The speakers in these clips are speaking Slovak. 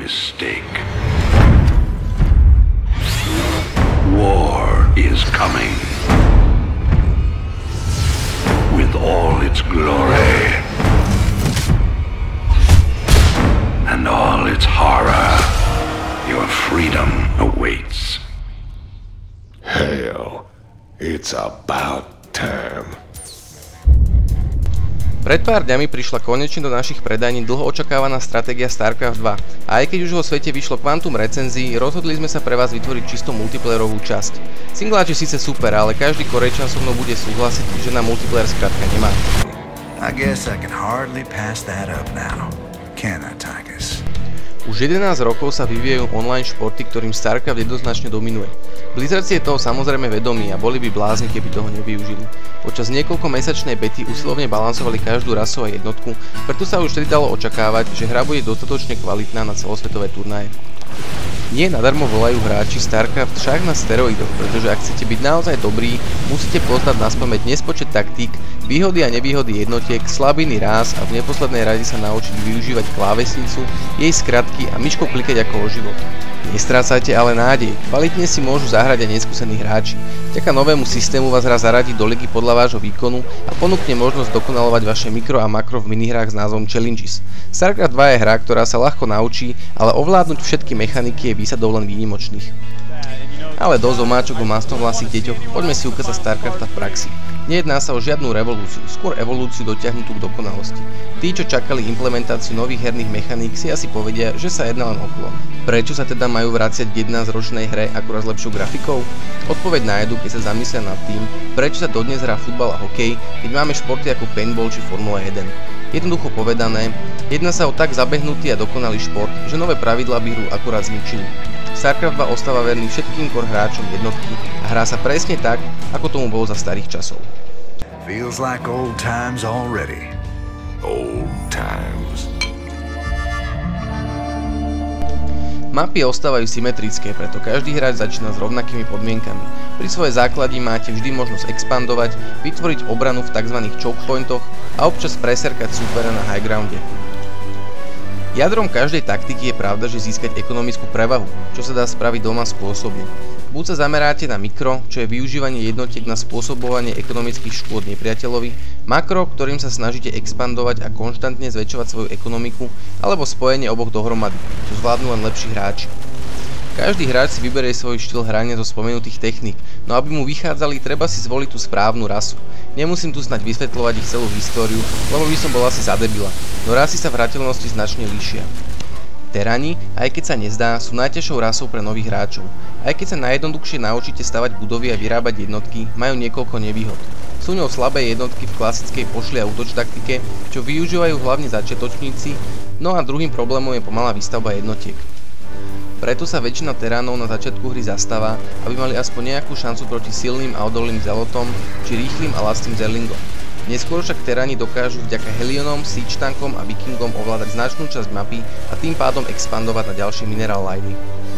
mistake. War is coming. With all its glory. And all its horror. Your freedom awaits. Hell, it's about time. Pred pár dňami prišla konečne do našich predajní dlho očakávaná stratégia StarCraft 2 a aj keď už vo svete vyšlo kvantum recenzií, rozhodli sme sa pre vás vytvoriť čisto multiplayerovú časť. Singláč je síce super, ale každý Korejčan so mnou bude súhlasiť, že na multiplayer skrátka nemá. I guess I can hardly pass that up now. Can I, Tigers? Už 11 rokov sa vyvíjajú online športy, ktorým StarCraft jednoznačne dominuje. Blizzard si je toho samozrejme vedomí a boli by blázni, keby toho nevyužili. Počas niekoľkomesačnej bety usilovne balansovali každú rasu a jednotku, preto sa už vtedy dalo očakávať, že hra bude dostatočne kvalitná na celosvetové turnaje. Nie nadarmo volajú hráči StarCraft šach na steroidoch, pretože ak chcete byť naozaj dobrý, musíte poznať naspamäť nespočet taktík, výhody a nevýhody jednotiek, slabiny ráz a v neposlednej rade sa naučiť využívať klávesnicu, jej skratky a myškou klikať ako o život. Nestrácajte ale nádej, kvalitne si môžu zahrať aj neskúsení hráči. Vďaka novému systému vás hra zaradí do ligy podľa vášho výkonu a ponúkne možnosť dokonalovať vaše mikro a makro v minihrách s názvom Challenges. StarCraft 2 je hra, ktorá sa ľahko naučí, ale ovládnuť všetky mechaniky je výsadou len výnimočných. Ale dosť omáčok o masnovlasých deťoch, poďme si ukázať StarCrafta v praxi. Nejedná sa o žiadnu revolúciu, skôr evolúciu dotiahnutú k dokonalosti. Tí, čo čakali implementáciu nových herných mechaník, si asi povedia, že sa jedná len o klon. Prečo sa teda majú vrácať k 11-ročnej hre akurát s lepšou grafikou? Odpoveď nájdu, keď sa zamyslia nad tým, prečo sa dodnes hrá futbal a hokej, keď máme športy ako paintball či Formula 1. Jednoducho povedané, jedná sa o tak zabehnutý a dokonalý šport, že nové pravidlá by hru akurát zničili. StarCraft 2 ostáva verný všetkým core hráčom jednotky a hrá sa presne tak, ako tomu bolo za starých časov. Feels like old times already. Old times. Mapy ostávajú symetrické, preto každý hráč začína s rovnakými podmienkami. Pri svojej základni máte vždy možnosť expandovať, vytvoriť obranu v tzv. Choke pointoch a občas preserkať súpera na high grounde. Jadrom každej taktiky je pravda, že získať ekonomickú prevahu, čo sa dá spraviť doma spôsobne. Buď sa zameráte na mikro, čo je využívanie jednotiek na spôsobovanie ekonomických škôd nepriateľovi, makro, ktorým sa snažíte expandovať a konštantne zväčšovať svoju ekonomiku, alebo spojenie oboch dohromady, čo zvládnu len lepší hráči. Každý hráč si vyberie svoj štýl hrania zo spomenutých techník, no aby mu vychádzali, treba si zvoliť tú správnu rasu. Nemusím tu snať vysvetľovať ich celú históriu, lebo by som bol asi za debila, no rasy sa v hrateľnosti značne líšia. Terani, aj keď sa nezdá, sú najťažšou rasou pre nových hráčov. Aj keď sa najjednoduchšie naučíte stavať budovy a vyrábať jednotky, majú niekoľko nevýhod. Sú ňou slabé jednotky v klasickej pošli a útoč taktike, čo využívajú hlavne začiatočníci, no a druhým problémom je pomalá výstavba jednotiek. Preto sa väčšina teránov na začiatku hry zastáva, aby mali aspoň nejakú šancu proti silným a odolným zelotom či rýchlym a lacným zerlingom. Neskôr však teráni dokážu vďaka Helionom, Siege tankom a Vikingom ovládať značnú časť mapy a tým pádom expandovať na ďalšie mineral liney.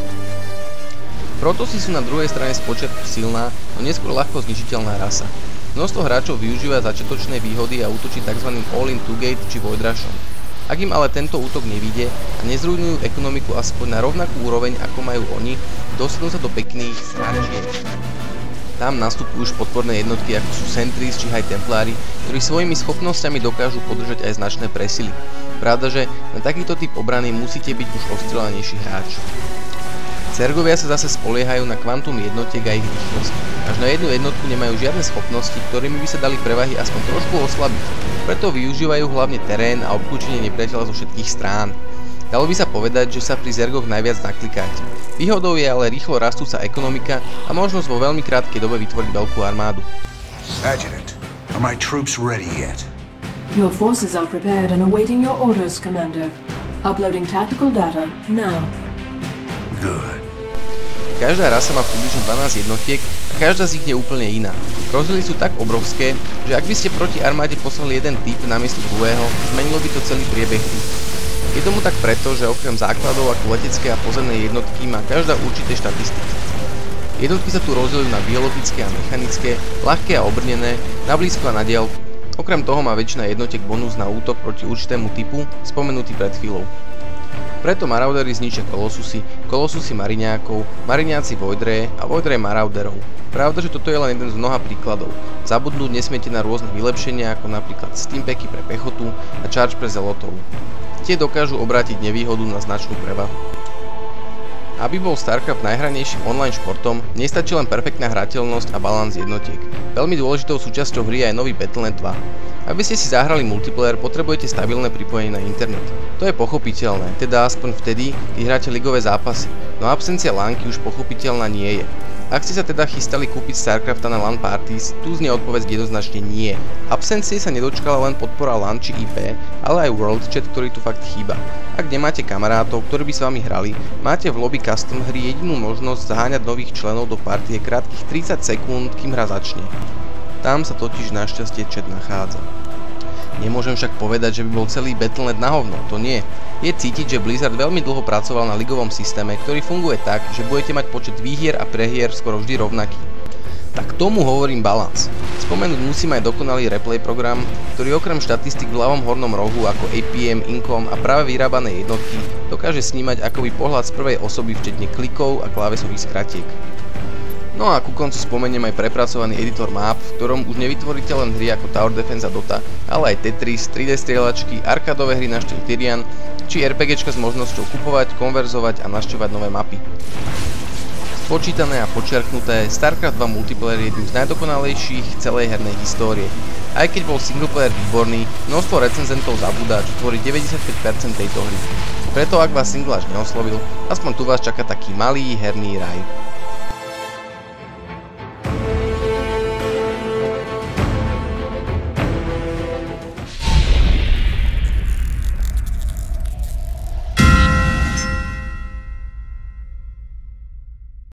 Protosy sú na druhej strane spočiatku silná, no neskôr ľahko zničiteľná rasa. Množstvo hráčov využíva začiatočné výhody a útočí tzv. All-in two-gate či Void Rushom. Ak im ale tento útok nevyjde a nezrujnujú ekonomiku aspoň na rovnakú úroveň ako majú oni, dostanú sa do pekných stráčiek. Tam nastupujú už podporné jednotky ako sú Sentries či High Templári, ktorí svojimi schopnosťami dokážu podržať aj značné presily. Pravda, že na takýto typ obrany musíte byť už ostrelanejší hráč. Zergovia sa zase spoliehajú na kvantum jednotiek a ich rýchlosť. Až na jednu jednotku nemajú žiadne schopnosti, ktorými by sa dali prevahy aspoň trošku oslabiť. Preto využívajú hlavne terén a obklúčenie nepriateľa zo všetkých strán. Dalo by sa povedať, že sa pri Zergoch najviac naklikáte. Výhodou je ale rýchlo rastúca ekonomika a možnosť vo veľmi krátkej dobe vytvoriť veľkú armádu. Adjutant, are my troops ready yet? Your forces are prepared and awaiting your orders, Commander. Uploading tactical data now. Good. Každá rasa má približne 12 jednotiek a každá z nich je úplne iná. Rozdiely sú tak obrovské, že ak by ste proti armáde poslali jeden typ namiesto druhého, zmenilo by to celý priebeh hry. Je tomu tak preto, že okrem základov ako letecké a pozemné jednotky má každá určité štatistiky. Jednotky sa tu rozdielujú na biologické a mechanické, ľahké a obrnené, na blízko a na diaľku. Okrem toho má väčšina jednotiek bonus na útok proti určitému typu, spomenutý pred chvíľou. Preto Maraudery zničia Colossusy, Colossusy Mariňákov, Mariňáci Voidreje a Voidreje Marauderov. Pravda, že toto je len jeden z mnoha príkladov. Zabudnúť nesmiete na rôzne vylepšenia, ako napríklad Steampacky pre pechotu a Charge pre zelotov. Tie dokážu obrátiť nevýhodu na značnú prevahu. Aby bol StarCraft najhranejším online športom, nestačí len perfektná hrateľnosť a balans jednotiek. Veľmi dôležitou súčasťou hry je aj nový Battle.net 2. Aby ste si zahrali multiplayer, potrebujete stabilné pripojenie na internet. To je pochopiteľné, teda aspoň vtedy, keď hráte ligové zápasy, no absencia LANky už pochopiteľná nie je. Ak ste sa teda chystali kúpiť StarCrafta na LAN parties, tu znie odpoveď jednoznačne nie. Absencie sa nedočkala len podpora LAN či IP, ale aj World Chat, ktorý tu fakt chýba. Ak nemáte kamarátov, ktorí by s vami hrali, máte v lobby custom hry jedinú možnosť zaháňať nových členov do partie krátkych 30 sekúnd, kým hra začne. Tam sa totiž našťastie chat nachádza. Nemôžem však povedať, že by bol celý Battle.net na hovno, to nie. Je cítiť, že Blizzard veľmi dlho pracoval na ligovom systéme, ktorý funguje tak, že budete mať počet výhier a prehier skoro vždy rovnaký. Tak tomu hovorím balans. Spomenúť musím aj dokonalý replay program, ktorý okrem štatistik v ľavom hornom rohu ako APM, Incom a práve vyrábané jednotky dokáže snímať akoby pohľad z prvej osoby včetne klikov a klávesových skratiek. No a ku koncu spomeniem aj prepracovaný editor map, v ktorom už nevytvoríte len hry ako Tower Defense a Dota, ale aj Tetris, 3D strieľačky, arkádové hry na štýl Tyrian, či RPGčka s možnosťou kupovať, konverzovať a našťovať nové mapy. Spočítané a počiarknuté, StarCraft 2 multiplayer je jedným z najdokonalejších celej hernej histórie. Aj keď bol singleplayer výborný, množstvo recenzentov zabúda, čo tvorí 95% tejto hry. Preto ak vás single až neoslovil, aspoň tu vás čaká taký malý herný raj.